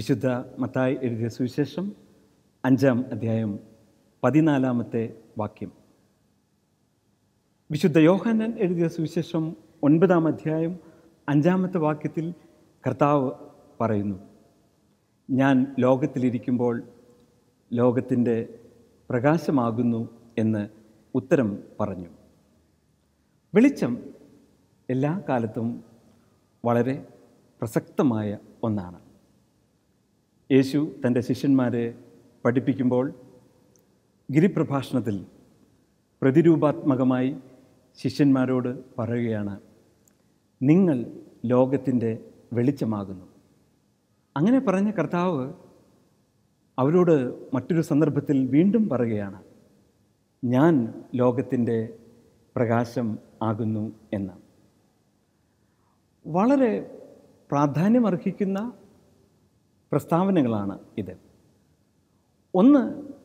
വിശുദ്ധ മത്തായി എഴുതിയ സുവിശേഷം 5-ാം അധ്യായം 14-ാമത്തെ വാക്യം. വിശുദ്ധ യോഹന്നാൻ എഴുതിയ സുവിശേഷം 9-ാം അധ്യായം 5-ാമത്തെ വാക്യത്തിൽ കർത്താവ് പറയുന്നു, ഞാൻ ലോകത്തിലിരിക്കുമ്പോൾ ലോകത്തിൻ്റെ പ്രകാശമാകുന്നു എന്ന് ഉത്തരം പറഞ്ഞു. വെളിച്ചം എല്ലാ കാലത്തും വളരെ പ്രസക്തമായ ഒന്നാണ്. യേശു തൻ്റെ ശിഷ്യന്മാരെ പഠിപ്പിക്കുമ്പോൾ ഗിരിപ്രഭാഷണത്തിൽ പ്രതിരൂപാത്മകമായി ശിഷ്യന്മാരോട് പറയുകയാണ്, നിങ്ങൾ ലോകത്തിൻ്റെ വെളിച്ചമാകുന്നു. അങ്ങനെ പറഞ്ഞ കർത്താവ് അവരോട് മറ്റൊരു സന്ദർഭത്തിൽ വീണ്ടും പറയുകയാണ്, ഞാൻ ലോകത്തിൻ്റെ പ്രകാശം ആകുന്നു എന്ന്. വളരെ പ്രാധാന്യമർഹിക്കുന്ന പ്രസ്താവനകളാണ് ഇത്. ഒന്ന്,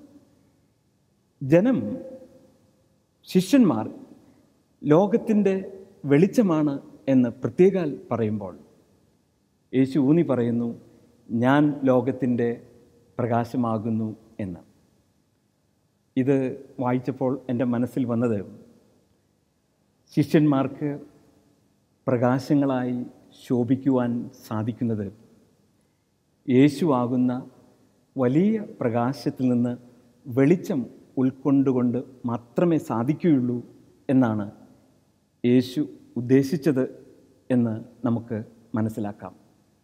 ശിഷ്യന്മാർ ലോകത്തിൻ്റെ വെളിച്ചമാണ് എന്ന് പ്രത്യേകാൽ പറയുമ്പോൾ യേശു ഊന്നി പറയുന്നു, ഞാൻ ലോകത്തിൻ്റെ പ്രകാശമാകുന്നു എന്ന്. ഇത് വായിച്ചപ്പോൾ എൻ്റെ മനസ്സിൽ വന്നത്, ശിഷ്യന്മാർക്ക് പ്രകാശങ്ങളായി ശോഭിക്കുവാൻ സാധിക്കുന്നത് യേശു ആകുന്ന വലിയ പ്രകാശത്തിൽ നിന്ന് വെളിച്ചം ഉൾക്കൊണ്ടുകൊണ്ട് മാത്രമേ സാധിക്കുകയുള്ളൂ എന്നാണ് യേശു ഉദ്ദേശിച്ചത് എന്ന് നമുക്ക് മനസ്സിലാക്കാം.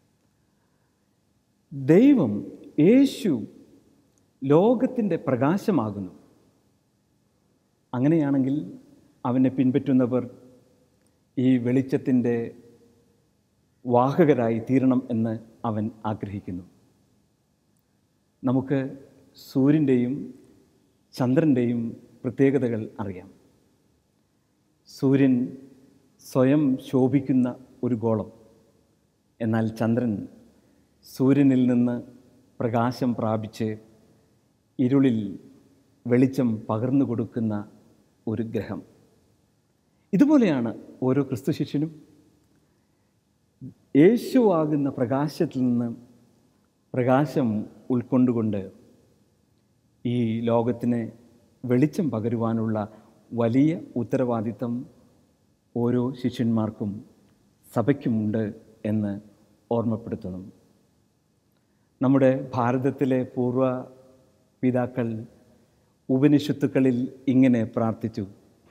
ദൈവം, യേശു ലോകത്തിൻ്റെ പ്രകാശമാകുന്നു. അങ്ങനെയാണെങ്കിൽ അവനെ പിൻപറ്റുന്നവർ ഈ വെളിച്ചത്തിൻ്റെ വാഹകരായി തീരണം എന്ന് അവൻ ആഗ്രഹിക്കുന്നു. നമുക്ക് സൂര്യൻ്റെയും ചന്ദ്രൻ്റെയും പ്രത്യേകതകൾ അറിയാം. സൂര്യൻ സ്വയം ശോഭിക്കുന്ന ഒരു ഗോളം, എന്നാൽ ചന്ദ്രൻ സൂര്യനിൽ നിന്ന് പ്രകാശം പ്രാപിച്ച് ഇരുളിൽ വെളിച്ചം പകർന്നു കൊടുക്കുന്ന ഒരു ഗ്രഹം. ഇതുപോലെയാണ് ഓരോ ക്രിസ്തു ശിഷ്യനും യേശുവാകുന്ന പ്രകാശത്തിൽ നിന്ന് പ്രകാശം ഉൾക്കൊണ്ടുകൊണ്ട് ഈ ലോകത്തിന് വെളിച്ചം പകരുവാനുള്ള വലിയ ഉത്തരവാദിത്തം ഓരോ ശിഷ്യന്മാർക്കും സഭയ്ക്കുമുണ്ട് എന്ന് ഓർമ്മപ്പെടുത്തുന്നു. നമ്മുടെ ഭാരതത്തിലെ പൂർവ പിതാക്കൾ ഉപനിഷത്തുക്കളിൽ ഇങ്ങനെ പ്രാർത്ഥിച്ചു,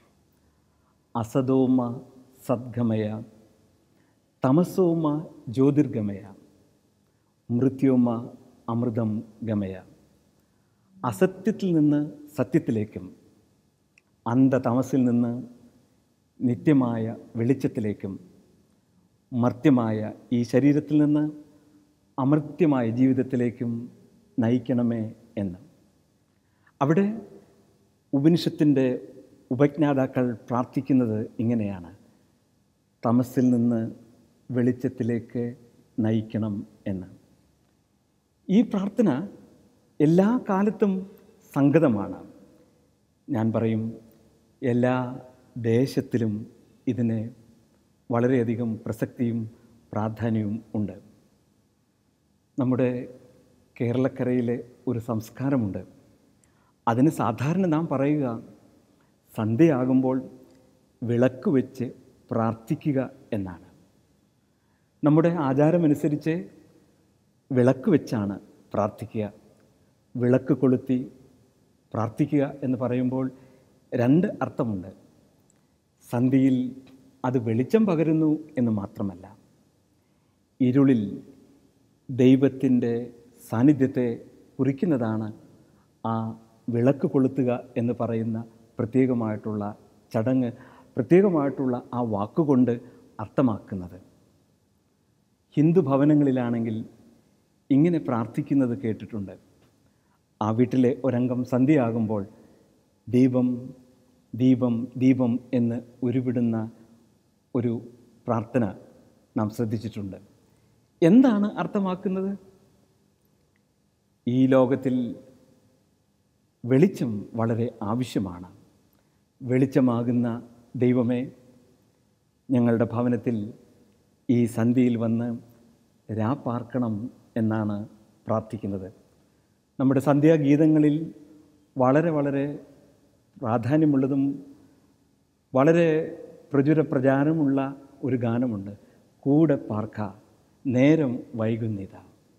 അസതോമ സദ്ഗമയ, തമസോമ ജ്യോതിർഗമയ, മൃത്യോമ അമൃതം ഗമയ. അസത്യത്തിൽ നിന്ന് സത്യത്തിലേക്കും അന്ധതമസിൽ നിന്ന് നിത്യമായ വെളിച്ചത്തിലേക്കും മർത്യമായ ഈ ശരീരത്തിൽ നിന്ന് അമർത്യമായ ജീവിതത്തിലേക്കും നയിക്കണമേ എന്ന്. അവിടെ ഉപനിഷത്തിൻ്റെ ഉപജ്ഞാതാക്കൾ പ്രാർത്ഥിക്കുന്നത് ഇങ്ങനെയാണ്, തമസിൽ നിന്ന് വെളിച്ചത്തിലേക്ക് നയിക്കണം എന്ന്. ഈ പ്രാർത്ഥന എല്ലാ കാലത്തും സംഗതമാണ്. ഞാൻ പറയും, എല്ലാ ദേശത്തിലും ഇതിന് വളരെയധികം പ്രസക്തിയും പ്രാധാന്യവും ഉണ്ട്. നമ്മുടെ കേരളക്കരയിലെ ഒരു സംസ്കാരമുണ്ട്. അതിന് സാധാരണ നാം പറയുക, സന്ധ്യയാകുമ്പോൾ വിളക്ക് വെച്ച് പ്രാർത്ഥിക്കുക എന്നാണ്. നമ്മുടെ ആചാരമനുസരിച്ച് വിളക്ക് വെച്ചാണ് പ്രാർത്ഥിക്കുക. വിളക്ക് കൊളുത്തി പ്രാർത്ഥിക്കുക എന്ന് പറയുമ്പോൾ രണ്ട് അർത്ഥമുണ്ട്. സന്ധ്യയിൽ അത് വെളിച്ചം പകരുന്നു എന്ന് മാത്രമല്ല, ഇരുളിൽ ദൈവത്തിൻ്റെ സാന്നിധ്യത്തെ കുറിക്കുന്നതാണ് ആ വിളക്ക് കൊളുത്തുക എന്ന് പറയുന്ന പ്രത്യേകമായിട്ടുള്ള ചടങ്ങ്, പ്രത്യേകമായിട്ടുള്ള ആ വാക്കുകൊണ്ട് അർത്ഥമാക്കുന്നത്. ഹിന്ദു ഭവനങ്ങളിലാണെങ്കിൽ ഇങ്ങനെ പ്രാർത്ഥിക്കുന്നത് കേട്ടിട്ടുണ്ട്. ആ വീട്ടിലെ ഒരംഗം സന്ധ്യയാകുമ്പോൾ ദീപം ദീപം ദീപം എന്ന് ഉരുവിടുന്ന ഒരു പ്രാർത്ഥന നാം ശ്രദ്ധിച്ചിട്ടുണ്ട്. എന്താണ് അർത്ഥമാക്കുന്നത്? ഈ ലോകത്തിൽ വെളിച്ചം വളരെ ആവശ്യമാണ്. വെളിച്ചമാകുന്ന ദൈവമേ, ഞങ്ങളുടെ ഭവനത്തിൽ ഈ സന്ധ്യയിൽ വന്ന് രാപ്പാർക്കണം എന്നാണ് പ്രാർത്ഥിക്കുന്നത്. നമ്മുടെ സന്ധ്യാഗീതങ്ങളിൽ വളരെ വളരെ പ്രാധാന്യമുള്ളതും വളരെ പ്രചാരമുള്ള ഒരു ഗാനമുണ്ട്. കൂടെ പാർക്ക നേരം വൈകുന്നിത.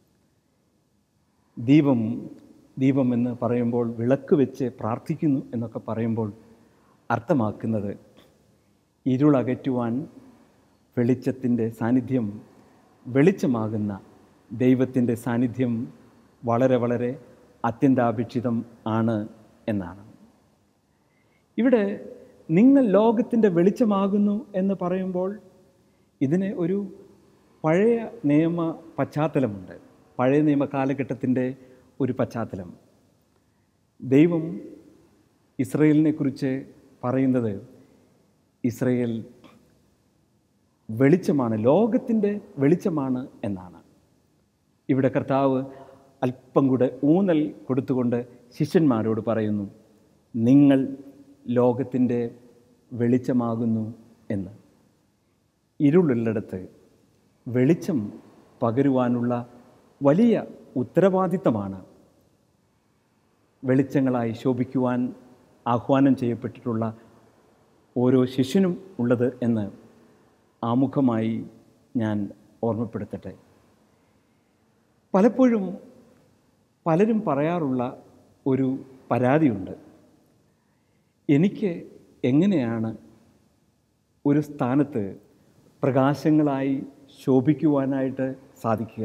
ദീപം എന്ന് പറയുമ്പോൾ വിളക്ക് വെച്ച് പ്രാർത്ഥിക്കുന്നു എന്നൊക്കെ പറയുമ്പോൾ അർത്ഥമാക്കുന്നത് ഇരുളകറ്റുവാൻ വെളിച്ചത്തിൻ്റെ സാന്നിധ്യം, വെളിച്ചമാകുന്ന ദൈവത്തിൻ്റെ സാന്നിധ്യം വളരെ വളരെ അത്യന്താപേക്ഷിതം ആണ് എന്നാണ്. ഇവിടെ നിങ്ങൾ ലോകത്തിൻ്റെ വെളിച്ചമാകുന്നു എന്ന് പറയുമ്പോൾ ഇതിന് ഒരു പഴയ നിയമ പശ്ചാത്തലമുണ്ട്. പഴയ നിയമ കാലഘട്ടത്തിൻ്റെ ഒരു പശ്ചാത്തലം. ദൈവം ഇസ്രയേലിനെ കുറിച്ച് പറയുന്നത് ഇസ്രയേൽ വെളിച്ചമാണ്, ലോകത്തിൻ്റെ വെളിച്ചമാണ് എന്നാണ്. ഇവിടെ കർത്താവ് അല്പം കൂടെ ഊന്നൽ കൊടുത്തുകൊണ്ട് ശിഷ്യന്മാരോട് പറയുന്നു, നിങ്ങൾ ലോകത്തിൻ്റെ വെളിച്ചമാകുന്നു എന്ന്. ഇരുളുള്ളിടത്ത് വെളിച്ചം പകരുവാനുള്ള വലിയ ഉത്തരവാദിത്തമാണ് വെളിച്ചങ്ങളായി ശോഭിക്കുവാൻ ആഹ്വാനം ചെയ്യപ്പെട്ടിട്ടുള്ള ഓരോ ശിഷ്യനും ഉള്ളത് എന്ന് ആമുഖമായി ഞാൻ ഓർമ്മപ്പെടുത്തട്ടെ. പലപ്പോഴും പലരും പറയാറുള്ള ഒരു പരാതിയുണ്ട്, എനിക്ക് എങ്ങനെയാണ് ഒരു സ്ഥാനത്ത് പ്രകാശങ്ങളായി ശോഭിക്കുവാനായിട്ട് സാധിക്കുക?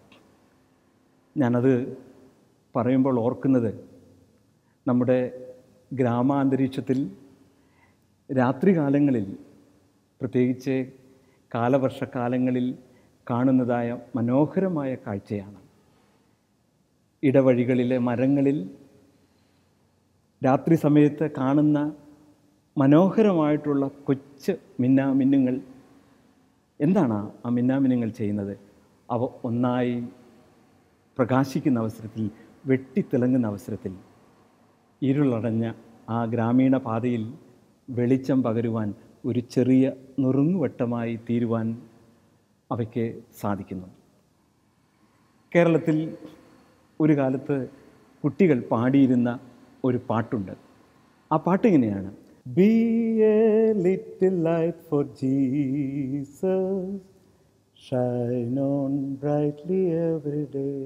ഞാനത് പറയുമ്പോൾ ഓർക്കുന്നത് നമ്മുടെ ഗ്രാമാന്തരീക്ഷത്തിൽ രാത്രികാലങ്ങളിൽ, പ്രത്യേകിച്ച് കാലവർഷക്കാലങ്ങളിൽ കാണുന്നതായ മനോഹരമായ കാഴ്ചയാണ്. ഇടവഴികളിലെ മരങ്ങളിൽ രാത്രി സമയത്ത് കാണുന്ന മനോഹരമായിട്ടുള്ള കൊച്ചു മിന്നാമിന്നുങ്ങൾ. എന്താണ് ആ മിന്നാമിന്നുങ്ങൾ ചെയ്യുന്നത്? അവ ഒന്നായി പ്രകാശിക്കുന്ന അവസരത്തിൽ, വെട്ടിത്തിളങ്ങുന്ന അവസരത്തിൽ ഇരുളടഞ്ഞ ആ ഗ്രാമീണ പാതയിൽ വെളിച്ചം പകരുവാൻ, ഒരു ചെറിയ നുറുങ്ങുവട്ടമായി തീരുവാൻ അവയ്ക്ക് സാധിക്കുന്നു. കേരളത്തിൽ ഒരു കാലത്ത് കുട്ടികൾ പാടിയിരുന്ന ഒരു പാട്ടുണ്ട്. ആ പാട്ട് ഇങ്ങനെയാണ്: Be a little light for Jesus, shine on brightly every day.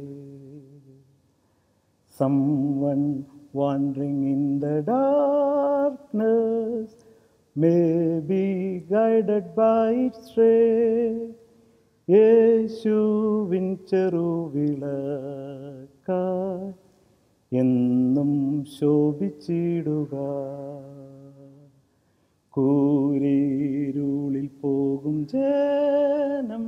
Someone wandering in the darkness may be guided by its ray. യേശുവിൻ ചെറുവിളക്കായി എന്നും ശോഭിച്ചിടുക. കൂരിരുളിൽ പോകും ജനം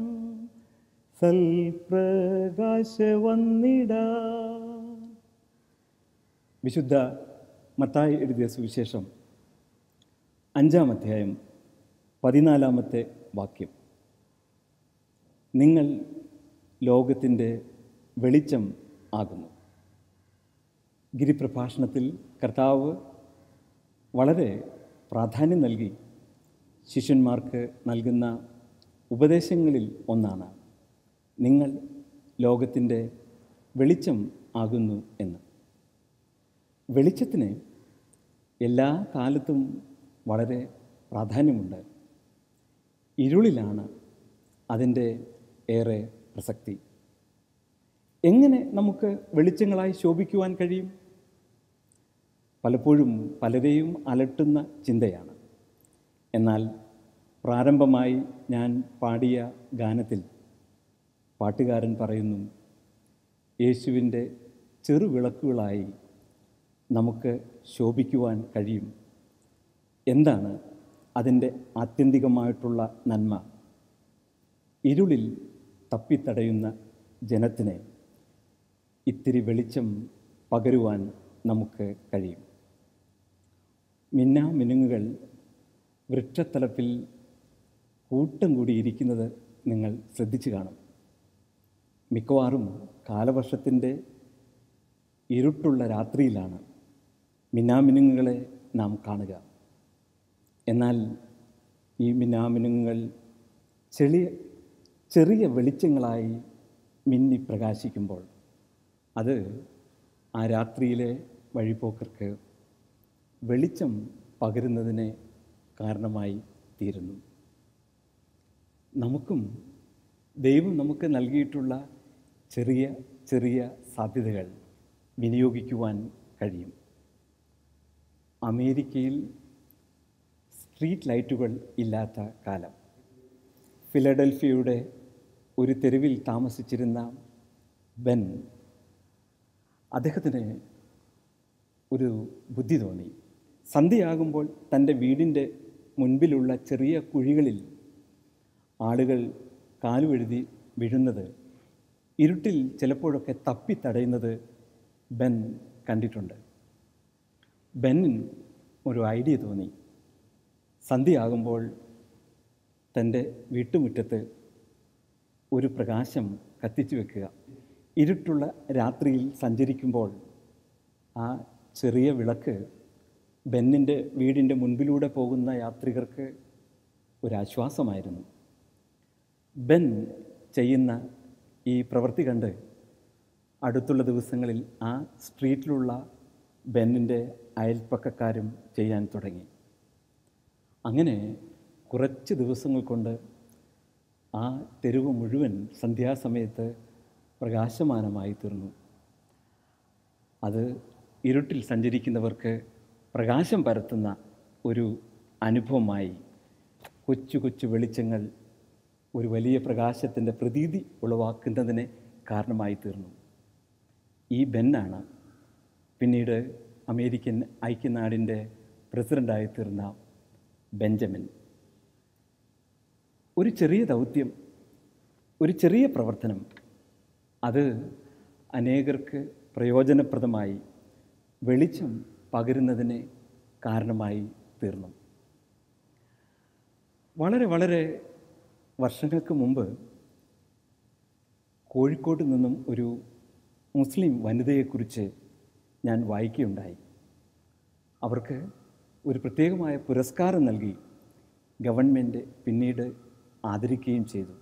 സൽപ്രകാശ വന്നിടാൻ. വിശുദ്ധ മത്തായി എഴുതിയ സുവിശേഷം 5-ാം അധ്യായം 14-ാമത്തെ വാക്യം: നിങ്ങൾ ലോകത്തിൻ്റെ വെളിച്ചം ആകുന്നു. ഗിരിപ്രഭാഷണത്തിൽ കർത്താവ് വളരെ പ്രാധാന്യം നൽകി ശിഷ്യന്മാർക്ക് നൽകുന്ന ഉപദേശങ്ങളിൽ ഒന്നാണ് നിങ്ങൾ ലോകത്തിൻ്റെ വെളിച്ചം ആകുന്നു എന്ന്. വെളിച്ചത്തിന് എല്ലാ കാലത്തും വളരെ പ്രാധാന്യമുണ്ട്. ഇരുളിലാണ് അതിൻ്റെ ഏറെ പ്രസക്തി. എങ്ങനെ നമുക്ക് വെളിച്ചങ്ങളായി ശോഭിക്കുവാൻ കഴിയും? പലപ്പോഴും പലരെയും അലട്ടുന്ന ചിന്തയാണ്. എന്നാൽ പ്രാരംഭമായി ഞാൻ പാടിയ ഗാനത്തിൽ പാട്ടുകാരൻ പറയുന്നു, യേശുവിൻ്റെ ചെറുവിളക്കുകളായി നമുക്ക് ശോഭിക്കുവാൻ കഴിയും. എന്താണ് അതിൻ്റെ ആത്യന്തികമായിട്ടുള്ള നന്മ? ഇരുളിൽ തപ്പിത്തടയുന്ന ജനത്തിന് ഇത്തിരി വെളിച്ചം പകരുവാൻ നമുക്ക് കഴിയും. മിന്നാമിനുങ്ങുകൾ വൃക്ഷത്തലപ്പിൽ കൂട്ടം കൂടിയിരിക്കുന്നത് നിങ്ങൾ ശ്രദ്ധിച്ചു കാണും. മിക്കവാറും കാലവർഷത്തിൻ്റെ ഇരുട്ടുള്ള രാത്രിയിലാണ് മിന്നാമിനുങ്ങുകളെ നാം കാണുക. എന്നാൽ ഈ മിന്നാമിനുങ്ങുകൾ ചെറിയ വെളിച്ചങ്ങളായി മിന്നി പ്രകാശിക്കുമ്പോൾ അത് ആ രാത്രിയിലെ വഴിപോക്കർക്ക് വെളിച്ചം പകരുന്നതിന് കാരണമായി തീരുന്നു. നമുക്കും ദൈവം നമുക്ക് നൽകിയിട്ടുള്ള ചെറിയ ചെറിയ സാധ്യതകൾ വിനിയോഗിക്കുവാൻ കഴിയും. അമേരിക്കയിൽ സ്ട്രീറ്റ് ലൈറ്റുകൾ ഇല്ലാത്ത കാലം, ഫിലഡൽഫിയയുടെ ഒരു തെരുവിൽ താമസിച്ചിരുന്ന ബെൻ, അദ്ദേഹത്തിന് ഒരു ബുദ്ധി തോന്നി. സന്ധ്യയാകുമ്പോൾ തൻ്റെ വീടിൻ്റെ മുൻപിലുള്ള ചെറിയ കുഴികളിൽ ആളുകൾ കാലുവഴുതി വീഴുന്നത്, ഇരുട്ടിൽ ചിലപ്പോഴൊക്കെ തപ്പിത്തടയുന്നത് ബെൻ കണ്ടിട്ടുണ്ട്. ബെന്നിന് ഒരു ഐഡിയ തോന്നി. സന്ധ്യയാകുമ്പോൾ തൻ്റെ വീട്ടുമുറ്റത്ത് ഒരു പ്രകാശം കത്തിച്ചു വെക്കുക. ഇരുട്ടുള്ള രാത്രിയിൽ സഞ്ചരിക്കുമ്പോൾ ആ ചെറിയ വിളക്ക് ബെന്നിൻ്റെ വീടിൻ്റെ മുൻപിലൂടെ പോകുന്ന യാത്രികർക്ക് ഒരാശ്വാസമായിരുന്നു. ബെൻ ചെയ്യുന്ന ഈ പ്രവൃത്തി കണ്ട് അടുത്തുള്ള ദിവസങ്ങളിൽ ആ സ്ട്രീറ്റിലുള്ള ബെന്നിൻ്റെ അയൽപ്പക്കക്കാരും ചെയ്യാൻ തുടങ്ങി. അങ്ങനെ കുറച്ച് ദിവസങ്ങൾ കൊണ്ട് ആ തെരുവ് മുഴുവൻ സന്ധ്യാസമയത്ത് പ്രകാശമാനമായി തീർന്നു. അത് ഇരുട്ടിൽ സഞ്ചരിക്കുന്നവർക്ക് പ്രകാശം പരത്തുന്ന ഒരു അനുഭവമായി. കൊച്ചു കൊച്ചു വെളിച്ചങ്ങൾ ഒരു വലിയ പ്രകാശത്തിൻ്റെ പ്രതീതി ഉളവാക്കുന്നതിന് കാരണമായി തീർന്നു. ഈ ബെന്നാണ് പിന്നീട് അമേരിക്കൻ ഐക്യനാടിൻ്റെ പ്രസിഡൻ്റായി തീർന്ന ബെഞ്ചമിൻ. ഒരു ചെറിയ ദൗത്യം, ഒരു ചെറിയ പ്രവർത്തനം, അത് അനേകർക്ക് പ്രയോജനപ്രദമായി വെളിച്ചം പകരുന്നതിന് കാരണമായി തീർന്നു. വളരെ വളരെ വർഷങ്ങൾക്ക് മുമ്പ് കോഴിക്കോട് നിന്നും ഒരു മുസ്ലിം വനിതയെക്കുറിച്ച് ഞാൻ വായിക്കുകയുണ്ടായി. അവർക്ക് ഒരു പ്രത്യേകമായ പുരസ്കാരം നൽകി ഗവൺമെൻറ് പിന്നീട് ആദരിക്കുകയും ചെയ്തു.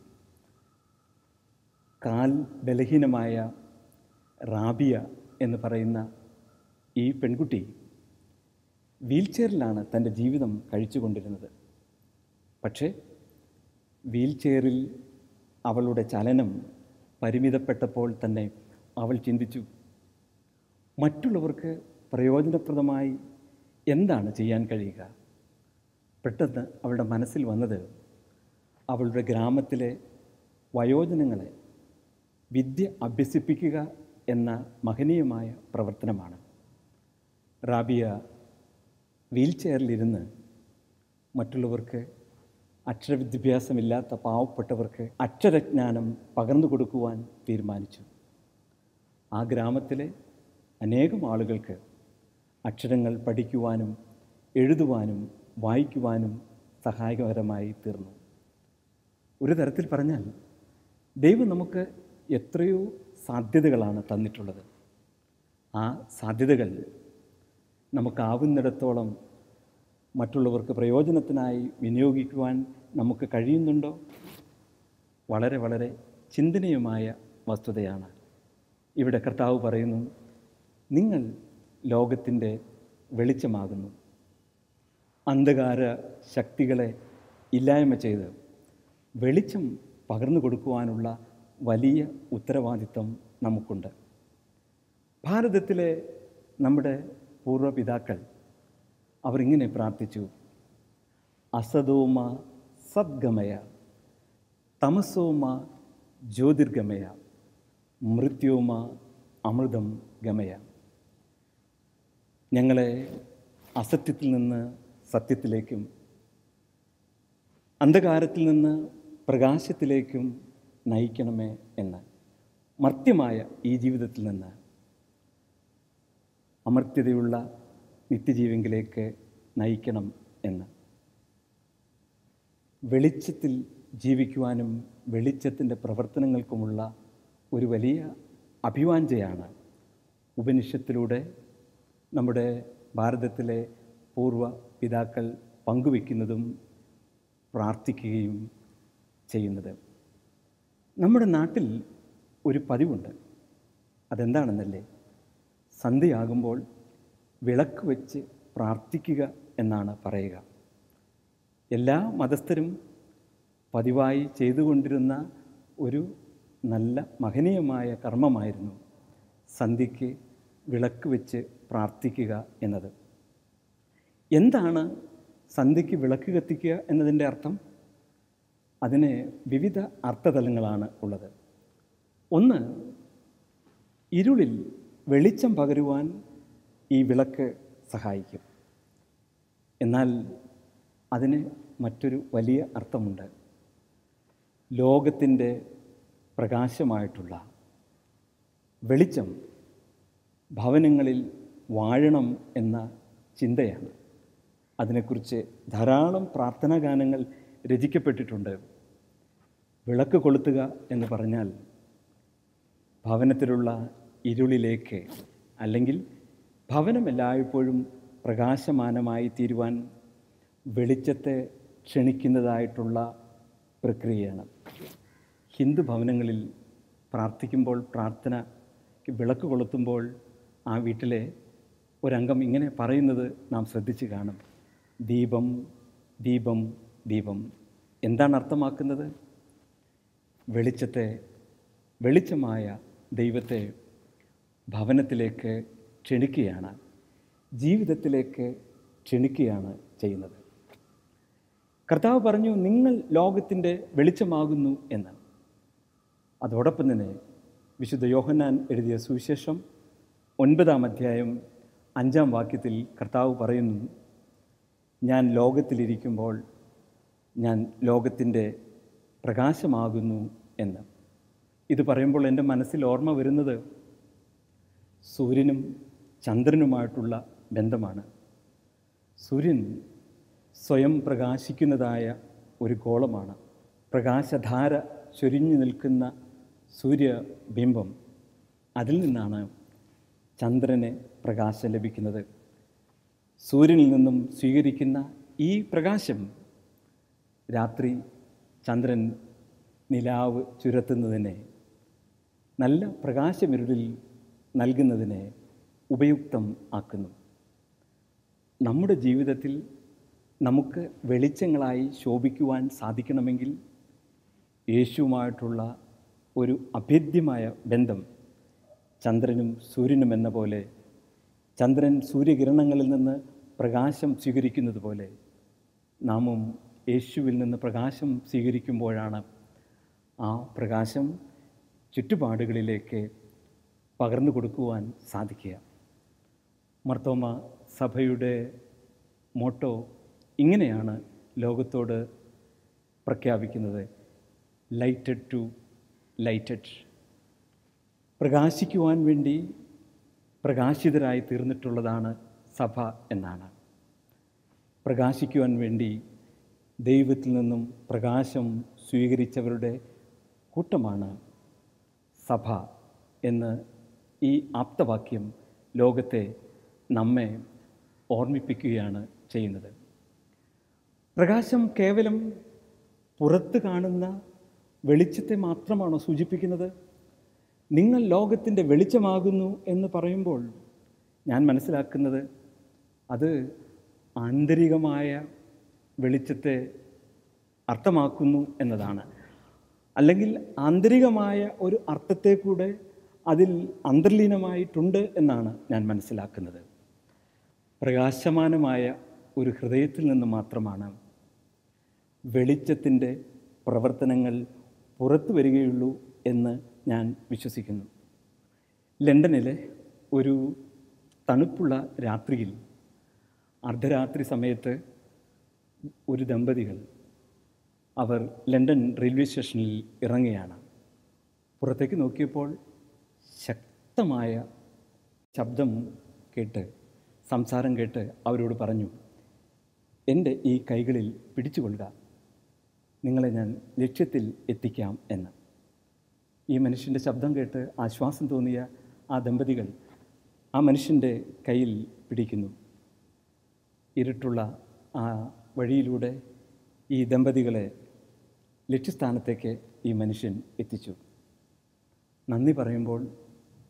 കാൽ ബലഹീനമായ റാബിയ എന്ന് പറയുന്ന ഈ പെൺകുട്ടി വീൽചെയറിലാണ് തൻ്റെ ജീവിതം കഴിച്ചുകൊണ്ടിരുന്നത്. പക്ഷേ വീൽചെയറിൽ അവളുടെ ചലനം പരിമിതപ്പെട്ടപ്പോൾ തന്നെ അവൾ ചിന്തിച്ചു, മറ്റുള്ളവർക്ക് പ്രയോജനപ്രദമായി എന്താണ് ചെയ്യാൻ കഴിയുക? പെട്ടെന്ന് അവളുടെ മനസ്സിൽ വന്നത് അവളുടെ ഗ്രാമത്തിലെ വയോജനങ്ങളെ വിദ്യ അഭ്യസിപ്പിക്കുക എന്ന മഹനീയമായ പ്രവർത്തനമാണ്. റാബിയ വീൽചെയറിലിരുന്ന് മറ്റുള്ളവർക്ക്, അക്ഷരവിദ്യാഭ്യാസമില്ലാത്ത പാവപ്പെട്ടവർക്ക് അക്ഷരജ്ഞാനം പകർന്നു കൊടുക്കുവാൻ തീരുമാനിച്ചു. ആ ഗ്രാമത്തിലെ അനേകം ആളുകൾക്ക് അക്ഷരങ്ങൾ പഠിക്കുവാനും എഴുതുവാനും വായിക്കുവാനും സഹായകരമായി തീർന്നു. ഒരു തരത്തിൽ പറഞ്ഞാൽ ദൈവം നമുക്ക് എത്രയോ സാധ്യതകളാണ് തന്നിട്ടുള്ളത്. ആ സാധ്യതകൾ നമുക്കാവുന്നിടത്തോളം മറ്റുള്ളവർക്ക് പ്രയോജനത്തിനായി വിനിയോഗിക്കുവാൻ നമുക്ക് കഴിയുന്നുണ്ടോ? വളരെ വളരെ ചിന്തനീയമായ വസ്തുതയാണ്. ഇവിടെ കർത്താവ് പറയുന്നു, നിങ്ങൾ ലോകത്തിൻ്റെ വെളിച്ചമാകുന്നു. അന്ധകാര ശക്തികളെ ഇല്ലായ്മ ചെയ്ത് വെളിച്ചം പകർന്നു കൊടുക്കുവാനുള്ള വലിയ ഉത്തരവാദിത്വം നമുക്കുണ്ട്. ഭാരതത്തിലെ നമ്മുടെ പൂർവ്വപിതാക്കൾ അവരിങ്ങനെ പ്രാർത്ഥിച്ചു, അസതോമ സദ്ഗമയ തമസോമ ജ്യോതിർഗമയ മൃത്യോമ അമൃതം ഗമയ. ഞങ്ങളെ അസത്യത്തിൽ നിന്ന് സത്യത്തിലേക്കും അന്ധകാരത്തിൽ നിന്ന് പ്രകാശത്തിലേക്കും നയിക്കണമേ എന്ന്. മർത്യമായ ഈ ജീവിതത്തിൽ നിന്ന് അമർത്യതയുള്ള നിത്യജീവങ്കിലേക്ക് നയിക്കണം എന്ന്. വെളിച്ചത്തിൽ ജീവിക്കുവാനും വെളിച്ചത്തിൻ്റെ പ്രവർത്തനങ്ങൾക്കുമുള്ള ഒരു വലിയ അഭിവാഞ്ചയാണ് ഉപനിഷത്തിലൂടെ നമ്മുടെ ഭാരതത്തിലെ പൂർവ്വ പിതാക്കൾ പങ്കുവയ്ക്കുന്നതും പ്രാർത്ഥിക്കുകയും ചെയ്യുന്നത്. നമ്മുടെ നാട്ടിൽ ഒരു പതിവുണ്ട്. അതെന്താണെന്നല്ലേ? സന്ധ്യയാകുമ്പോൾ വിളക്ക് വെച്ച് പ്രാർത്ഥിക്കുക എന്നാണ് പറയുക. എല്ലാ മതസ്ഥരും പതിവായി ചെയ്തുകൊണ്ടിരുന്ന ഒരു നല്ല മഹനീയമായ കർമ്മമായിരുന്നു സന്ധ്യയ്ക്ക് വിളക്ക് വെച്ച് പ്രാർത്ഥിക്കുക എന്നത്. എന്താണ് സന്ധ്യയ്ക്ക് വിളക്ക് കത്തിക്കുക എന്നതിൻ്റെ അർത്ഥം? അതിന് വിവിധ അർത്ഥതലങ്ങളാണ് ഉള്ളത്. ഒന്ന്, ഇരുളിൽ വെളിച്ചം പകരുവാൻ ഈ വിളക്ക് സഹായിക്കും. എന്നാൽ അതിന് മറ്റൊരു വലിയ അർത്ഥമുണ്ട്. ലോകത്തിൻ്റെ പ്രകാശമായിട്ടുള്ള വെളിച്ചം ഭവനങ്ങളിൽ വാഴണം എന്ന ചിന്തയാണ്. അതിനെക്കുറിച്ച് ധാരാളം പ്രാർത്ഥനാ ഗാനങ്ങൾ രചിക്കപ്പെട്ടിട്ടുണ്ട്. വിളക്ക് കൊളുത്തുക എന്ന് പറഞ്ഞാൽ ഭവനത്തിലുള്ള ഇരുളിലേക്ക്, അല്ലെങ്കിൽ ഭവനം എല്ലായ്പ്പോഴും പ്രകാശമാനമായി തീരുവാൻ വെളിച്ചത്തെ ക്ഷണിക്കുന്നതായിട്ടുള്ള പ്രക്രിയയാണ്. ഹിന്ദു ഭവനങ്ങളിൽ പ്രാർത്ഥിക്കുമ്പോൾ, പ്രാർത്ഥനയ്ക്ക് വിളക്ക് കൊളുത്തുമ്പോൾ ആ വീട്ടിലെ ഒരംഗം ഇങ്ങനെ പറയുന്നത് നാം ശ്രദ്ധിച്ച് കാണും: ദീപം, ദീപം, ദീപം. എന്താണ് അർത്ഥമാക്കുന്നത്? വെളിച്ചത്തെ, വെളിച്ചമായ ദൈവത്തെ ഭവനത്തിലേക്ക് ക്ഷണിക്കുകയാണ്, ജീവിതത്തിലേക്ക് ക്ഷണിക്കുകയാണ് ചെയ്യുന്നത്. കർത്താവ് പറഞ്ഞു, നിങ്ങൾ ലോകത്തിൻ്റെ വെളിച്ചമാകുന്നു എന്ന്. അതോടൊപ്പം തന്നെ വിശുദ്ധ യോഹന്നാൻ എഴുതിയ സുവിശേഷം 9-ാം അധ്യായം 5-ാം വാക്യത്തിൽ കർത്താവ് പറയുന്നു, ഞാൻ ലോകത്തിലിരിക്കുമ്പോൾ ഞാൻ ലോകത്തിൻ്റെ പ്രകാശമാകുന്നു എന്ന്. ഇത് പറയുമ്പോൾ എൻ്റെ മനസ്സിൽ ഓർമ്മ വരുന്നത് സൂര്യനും ചന്ദ്രനുമായിട്ടുള്ള ബന്ധമാണ്. സൂര്യൻ സ്വയം പ്രകാശിക്കുന്നതായ ഒരു ഗോളമാണ്. പ്രകാശധാര ചൊരിഞ്ഞു നിൽക്കുന്ന സൂര്യബിംബം, അതിൽ നിന്നാണ് ചന്ദ്രന് പ്രകാശം ലഭിക്കുന്നത്. സൂര്യനിൽ നിന്നും സ്വീകരിക്കുന്ന ഈ പ്രകാശം രാത്രി ചന്ദ്രൻ നിലാവ് ചുരത്തുന്നതിനെ, നല്ല പ്രകാശമിരുളിൽ നൽകുന്നതിനെ ഉപയുക്തം ആക്കുന്നു. നമ്മുടെ ജീവിതത്തിൽ നമുക്ക് വെളിച്ചങ്ങളായി ശോഭിക്കുവാൻ സാധിക്കണമെങ്കിൽ യേശുവുമായിട്ടുള്ള ഒരു അഭേദ്യമായ ബന്ധം, ചന്ദ്രനും സൂര്യനും എന്ന പോലെ, ചന്ദ്രൻ സൂര്യകിരണങ്ങളിൽ നിന്ന് പ്രകാശം സ്വീകരിക്കുന്നത് പോലെ നാമും യേശുവിൽ നിന്ന് പ്രകാശം സ്വീകരിക്കുമ്പോഴാണ് ആ പ്രകാശം ചുറ്റുപാടുകളിലേക്ക് പകർന്നു കൊടുക്കുവാൻ സാധിക്കുക. മർത്തോമ സഭയുടെ മോട്ടോ ഇങ്ങനെയാണ് ലോകത്തോട് പ്രഖ്യാപിക്കുന്നത്: ലൈറ്റഡ് ടു ലൈറ്റഡ്. പ്രകാശിക്കുവാൻ വേണ്ടി പ്രകാശിതരായി തീർന്നിട്ടുള്ളതാണ് സഭ എന്നാണ്. പ്രകാശിക്കുവാൻ വേണ്ടി ദൈവത്തിൽ നിന്നും പ്രകാശം സ്വീകരിച്ചവരുടെ കൂട്ടമാണ് സഭ എന്ന് ഈ ആപ്തവാക്യം ലോകത്തെ നമ്മെ ഓർമ്മിപ്പിക്കുകയാണ് ചെയ്യുന്നത്. പ്രകാശം കേവലം പുറത്ത് കാണുന്ന വെളിച്ചത്തെ മാത്രമാണോ സൂചിപ്പിക്കുന്നത്? നിങ്ങൾ ലോകത്തിൻ്റെ വെളിച്ചമാകുന്നു എന്ന് പറയുമ്പോൾ ഞാൻ മനസ്സിലാക്കുന്നത് അത് ആന്തരികമായ വെളിച്ചത്തെ അർത്ഥമാക്കുന്നു എന്നതാണ്. അല്ലെങ്കിൽ ആന്തരികമായ ഒരു അർത്ഥത്തെ കൂടെ അതിൽ അന്തർലീനമായിട്ടുണ്ട് എന്നാണ് ഞാൻ മനസ്സിലാക്കുന്നത്. പ്രകാശമാനമായ ഒരു ഹൃദയത്തിൽ നിന്ന് മാത്രമാണ് വെളിച്ചത്തിൻ്റെ പ്രവർത്തനങ്ങൾ പുറത്തു വരികയുള്ളൂ എന്ന് ഞാൻ വിശ്വസിക്കുന്നു. ലണ്ടനിലെ ഒരു തണുപ്പുള്ള രാത്രിയിൽ, അർദ്ധരാത്രി സമയത്ത്, ഒരു ദമ്പതികൾ അവർ ലണ്ടൻ റെയിൽവേ സ്റ്റേഷനിൽ ഇറങ്ങുകയാണ്. പുറത്തേക്ക് നോക്കിയപ്പോൾ ശക്തമായ ശബ്ദം കേട്ട്, സംസാരം കേട്ട് അവരോട് പറഞ്ഞു, എൻ്റെ ഈ കൈകളിൽ പിടിച്ചുകൊള്ളുക, നിങ്ങളെ ഞാൻ ലക്ഷ്യത്തിൽ എത്തിക്കാം എന്ന്. ഈ മനുഷ്യൻ്റെ ശബ്ദം കേട്ട് ആശ്വാസം തോന്നിയ ആ ദമ്പതികൾ ആ മനുഷ്യൻ്റെ കയ്യിൽ പിടിക്കുന്നു. ഇരുട്ടുള്ള ആ വഴിയിലൂടെ ഈ ദമ്പതികളെ ലക്ഷ്യസ്ഥാനത്തേക്ക് ഈ മനുഷ്യൻ എത്തിച്ചു. നന്ദി പറയുമ്പോൾ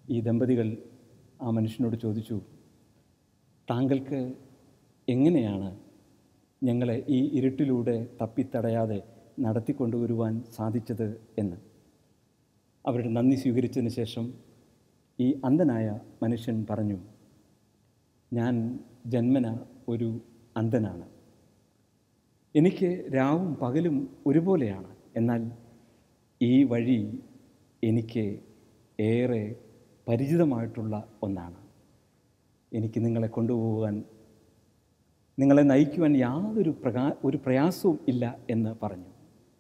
ഈ ദമ്പതികൾ ആ മനുഷ്യനോട് ചോദിച്ചു, താങ്കൾക്ക് എങ്ങനെയാണ് ഞങ്ങളെ ഈ ഇരുട്ടിലൂടെ തപ്പിത്തടയാതെ നടത്തിക്കൊണ്ടുവരുവാൻ സാധിച്ചത് എന്ന്. അവരുടെ നന്ദി സ്വീകരിച്ചതിന് ശേഷം ഈ അന്ധനായ മനുഷ്യൻ പറഞ്ഞു, ഞാൻ ജന്മന ഒരു അന്ധനാണ്. എനിക്ക് രാവും പകലും ഒരുപോലെയാണ്. എന്നാൽ ഈ വഴി എനിക്ക് ഏറെ പരിചിതമായിട്ടുള്ള ഒന്നാണ്. എനിക്ക് നിങ്ങളെ കൊണ്ടുപോകാൻ, നിങ്ങളെ നയിക്കുവാൻ യാതൊരു പ്രയാസവും ഇല്ല എന്ന് പറഞ്ഞു.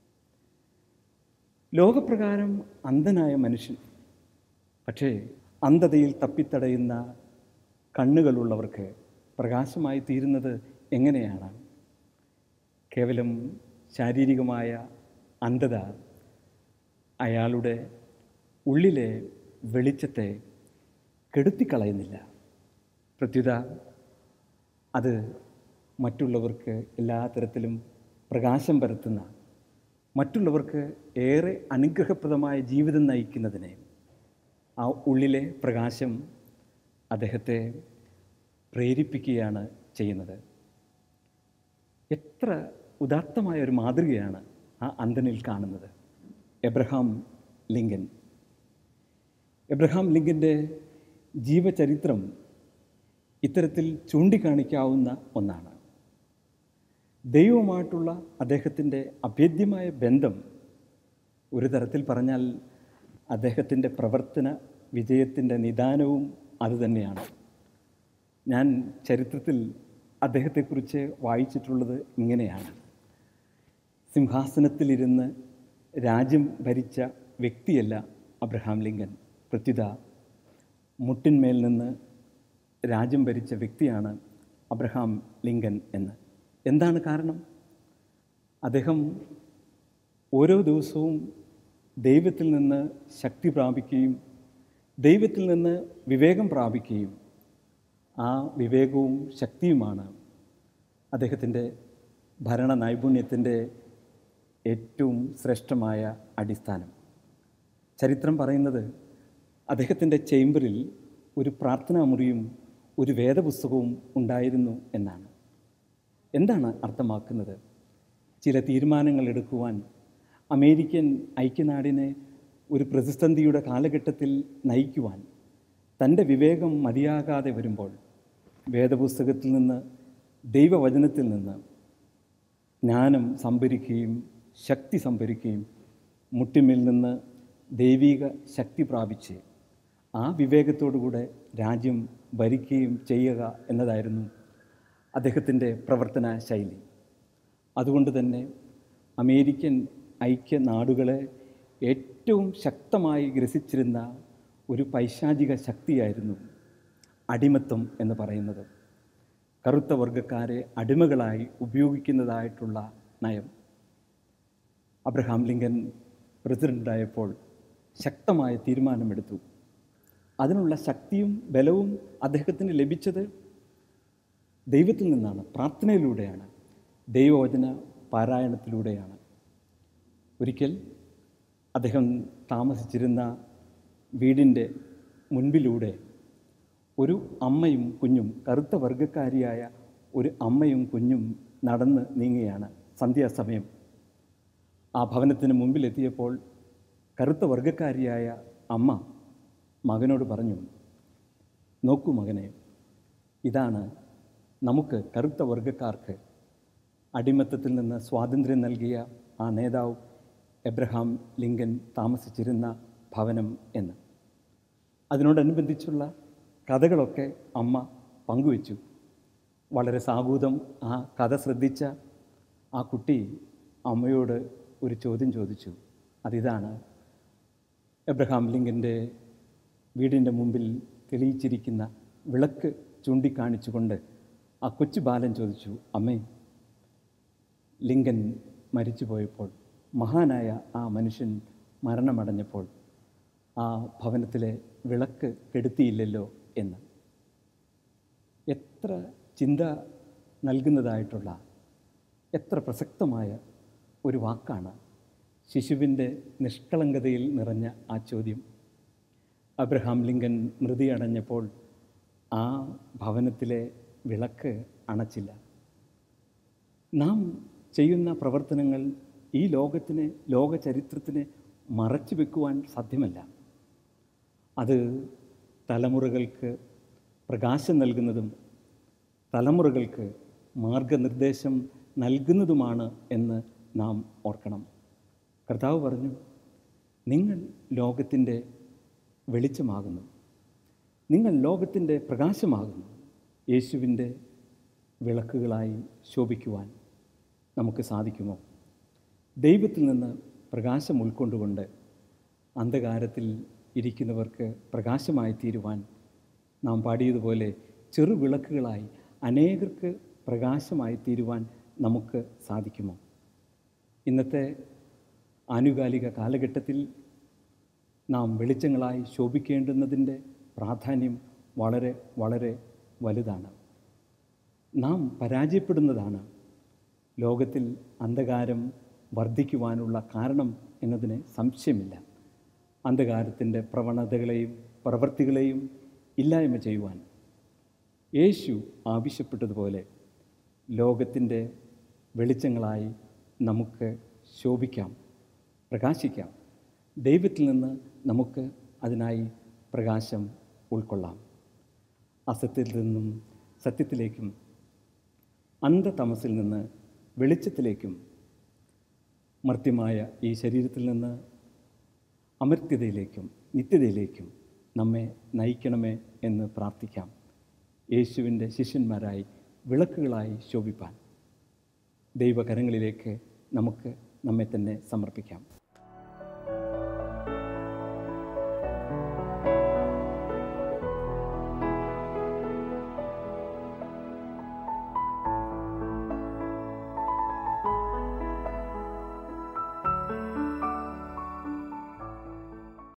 ലോകപ്രകാരം അന്ധനായ മനുഷ്യൻ, പക്ഷേ അന്ധതയിൽ തപ്പിത്തടയുന്ന കണ്ണുകളുള്ളവർക്ക് പ്രകാശമായി തീരുന്നത് എങ്ങനെയാണ്? കേവലം ശാരീരികമായ അന്ധത അയാളുടെ ഉള്ളിലെ വെളിച്ചത്തെ കെടുത്തിക്കളയുന്നില്ല. പ്രത്യുത അത് മറ്റുള്ളവർക്ക് എല്ലാ തരത്തിലും പ്രകാശം പരത്തുന്ന, മറ്റുള്ളവർക്ക് ഏറെ അനുഗ്രഹപ്രദമായ ജീവിതം നയിക്കുന്നതിനെ, ആ ഉള്ളിലെ പ്രകാശം അദ്ദേഹത്തെ പ്രേരിപ്പിക്കുകയാണ് ചെയ്യുന്നത്. എത്ര ഉദാത്തമായ ഒരു മാതൃകയാണ് ആ അന്ധനിൽ കാണുന്നത്. Abraham Lincoln. എബ്രഹാം ലിങ്കൻ്റെ ജീവചരിത്രം ഇത്തരത്തിൽ ചൂണ്ടിക്കാണിക്കാവുന്ന ഒന്നാണ്. ദൈവവുമായിട്ടുള്ള അദ്ദേഹത്തിൻ്റെ അഭേദ്യമായ ബന്ധം ഒരു തരത്തിൽ പറഞ്ഞാൽ അദ്ദേഹത്തിൻ്റെ പ്രവർത്തന വിജയത്തിൻ്റെ നിദാനവും അതുതന്നെയാണ്. ഞാൻ ചരിത്രത്തിൽ അദ്ദേഹത്തെക്കുറിച്ച് വായിച്ചിട്ടുള്ളത് ഇങ്ങനെയാണ്. സിംഹാസനത്തിലിരുന്ന് രാജ്യം ഭരിച്ച വ്യക്തിയല്ല അബ്രഹാം ലിങ്കൻ. പ്രത്യുത മുട്ടിന്മേൽ നിന്ന് രാജ്യം ഭരിച്ച വ്യക്തിയാണ് അബ്രഹാം ലിങ്കൻ എന്ന്. എന്താണ് കാരണം? അദ്ദേഹം ഓരോ ദിവസവും ദൈവത്തിൽ നിന്ന് ശക്തി പ്രാപിക്കുകയും ദൈവത്തിൽ നിന്ന് വിവേകം പ്രാപിക്കുകയും ആ വിവേകവും ശക്തിയുമാണ് അദ്ദേഹത്തിൻ്റെ ഭരണ നൈപുണ്യത്തിൻ്റെ ഏറ്റവും ശ്രേഷ്ഠമായ അടിസ്ഥാനം. ചരിത്രം പറയുന്നത് അദ്ദേഹത്തിൻ്റെ ചേംബറിൽ ഒരു പ്രാർത്ഥനാ മുറിയും ഒരു വേദപുസ്തകവും ഉണ്ടായിരുന്നു എന്നാണ്. എന്താണ് അർത്ഥമാക്കുന്നത്? ചില തീരുമാനങ്ങൾ എടുക്കുവാൻ അമേരിക്കൻ ഐക്യനാടിനെ ഒരു പ്രതിസന്ധിയുടെ കാലഘട്ടത്തിൽ നയിക്കുവാൻ തൻ്റെ വിവേകം മതിയാകാതെ വരുമ്പോൾ വേദപുസ്തകത്തിൽ നിന്ന്, ദൈവവചനത്തിൽ നിന്ന് ജ്ഞാനം സംഭരിക്കുകയും ശക്തി സംഭരിക്കുകയും മുട്ടിന്മേൽ നിന്ന് ദൈവിക ശക്തി പ്രാപിച്ച് ആ വിവേകത്തോടുകൂടെ രാജ്യം ഭരിക്കുകയും ചെയ്യുക എന്നതായിരുന്നു അദ്ദേഹത്തിൻ്റെ പ്രവർത്തന ശൈലി. അതുകൊണ്ട് തന്നെ അമേരിക്കൻ ഐക്യനാടുകളെ ഏറ്റവും ശക്തമായി ഗ്രസിച്ചിരുന്ന ഒരു പൈശാചിക ശക്തിയായിരുന്നു അടിമത്തം എന്ന് പറയുന്നത്. കറുത്ത വർഗ്ഗക്കാരെ അടിമകളായി ഉപയോഗിക്കുന്നതായിട്ടുള്ള നയം. അബ്രഹാം ലിങ്കൻ പ്രസിഡൻ്റായപ്പോൾ ശക്തമായ തീരുമാനമെടുത്തു. അതിനുള്ള ശക്തിയും ബലവും അദ്ദേഹത്തിന് ലഭിച്ചത് ദൈവത്തിൽ നിന്നാണ്, പ്രാർത്ഥനയിലൂടെയാണ്, ദൈവവചന പാരായണത്തിലൂടെയാണ്. ഒരിക്കൽ അദ്ദേഹം താമസിച്ചിരുന്ന വീടിൻ്റെ മുൻപിലൂടെ ഒരു അമ്മയും കുഞ്ഞും, കറുത്ത വർഗ്ഗക്കാരിയായ ഒരു അമ്മയും കുഞ്ഞും നടന്ന് നീങ്ങുകയാണ്. സന്ധ്യാസമയം ആ ഭവനത്തിന് മുമ്പിലെത്തിയപ്പോൾ കറുത്ത വർഗ്ഗക്കാരിയായ അമ്മ മകനോട് പറഞ്ഞു, നോക്കൂ മകനെ, ഇതാണ് നമുക്ക് കറുത്ത വർഗ്ഗക്കാർക്ക് അടിമത്തത്തിൽ നിന്ന് സ്വാതന്ത്ര്യം നൽകിയ ആ നേതാവ് എബ്രഹാം ലിങ്കൻ താമസിച്ചിരുന്ന ഭവനം എന്ന്. അതിനോടനുബന്ധിച്ചുള്ള കഥകളൊക്കെ അമ്മ പങ്കുവച്ചു. വളരെ സാഗൂതം ആ കഥ ശ്രദ്ധിച്ച ആ കുട്ടി അമ്മയോട് ഒരു ചോദ്യം ചോദിച്ചു. അതിതാണ്, എബ്രഹാം ലിങ്കൻ്റെ വീടിൻ്റെ മുമ്പിൽ തെളിയിച്ചിരിക്കുന്ന വിളക്ക് ചൂണ്ടിക്കാണിച്ചുകൊണ്ട് ആ കൊച്ചു ബാലൻ ചോദിച്ചു, അമ്മേ, ലിങ്കൻ മരിച്ചു പോയപ്പോൾ, മഹാനായ ആ മനുഷ്യൻ മരണമടഞ്ഞപ്പോൾ ആ ഭവനത്തിലെ വിളക്ക് കെടുത്തിയില്ലല്ലോ എന്ന്. എത്ര ചിന്ത നൽകുന്നതായിട്ടുള്ള, എത്ര പ്രസക്തമായ ഒരു വാക്കാണ് ശിശുവിൻ്റെ നിഷ്കളങ്കതയിൽ നിറഞ്ഞ ആ ചോദ്യം. അബ്രഹാം ലിങ്കൻ മൃതി അടഞ്ഞപ്പോൾ ആ ഭവനത്തിലെ വിളക്ക് അണച്ചില്ല. നാം ചെയ്യുന്ന പ്രവർത്തനങ്ങൾ ഈ ലോകത്തിന്, ലോക ചരിത്രത്തിന് മറച്ചു വെക്കുവാൻ സാധ്യമല്ല. അത് തലമുറകൾക്ക് പ്രകാശം നൽകുന്നതും തലമുറകൾക്ക് മാർഗനിർദ്ദേശം നൽകുന്നതുമാണ് എന്ന് നാം ഓർക്കണം. കർത്താവ് പറഞ്ഞു, നിങ്ങൾ ലോകത്തിൻ്റെ വെളിച്ചമാകുന്നു, നിങ്ങൾ ലോകത്തിൻ്റെ പ്രകാശമാകുന്നു. യേശുവിൻ്റെ വിളക്കുകളായി ശോഭിക്കുവാൻ നമുക്ക് സാധിക്കുമോ? ദൈവത്തിൽ നിന്ന് പ്രകാശം ഉൾക്കൊണ്ടുകൊണ്ട് അന്ധകാരത്തിൽ ഇരിക്കുന്നവർക്ക് പ്രകാശമായി തീരുവാൻ നാം പാടിയതുപോലെ ചെറുവിളക്കുകളായി അനേകർക്ക് പ്രകാശമായി തീരുവാൻ നമുക്ക് സാധിക്കുമോ? ഇന്നത്തെ ആനുകാലിക കാലഘട്ടത്തിൽ നാം വെളിച്ചങ്ങളായി ശോഭിക്കേണ്ടുന്നതിൻ്റെ പ്രാധാന്യം വളരെ വളരെ വലുതാണ്. നാം പരാജയപ്പെടുന്നതാണ് ലോകത്തിൽ അന്ധകാരം വർദ്ധിക്കുവാനുള്ള കാരണം എന്നതിന് സംശയമില്ല. അന്ധകാരത്തിൻ്റെ പ്രവണതകളെയും പ്രവൃത്തികളെയും ഇല്ലായ്മ ചെയ്യുവാൻ യേശു ആവശ്യപ്പെട്ടതുപോലെ ലോകത്തിൻ്റെ വെളിച്ചങ്ങളായി നമുക്ക് ശോഭിക്കാം, പ്രകാശിക്കാം. ദൈവത്തിൽ നിന്ന് നമുക്ക് അതിനായി പ്രകാശം ഉൾക്കൊള്ളാം. അസത്യത്തിൽ നിന്നും സത്യത്തിലേക്കും, അന്ധതമസിൽ നിന്ന് വെളിച്ചത്തിലേക്കും, മർത്യമായ ഈ ശരീരത്തിൽ നിന്ന് അമർത്യതയിലേക്കും നിത്യതയിലേക്കും നമ്മെ നയിക്കണമേ എന്ന് പ്രാർത്ഥിക്കാം. യേശുവിൻ്റെ ശിഷ്യന്മാരായി വിളക്കുകളായി ശോഭിപ്പാൻ ദൈവകരങ്ങളിലേക്ക് നമുക്ക് നമ്മെ തന്നെ സമർപ്പിക്കാം.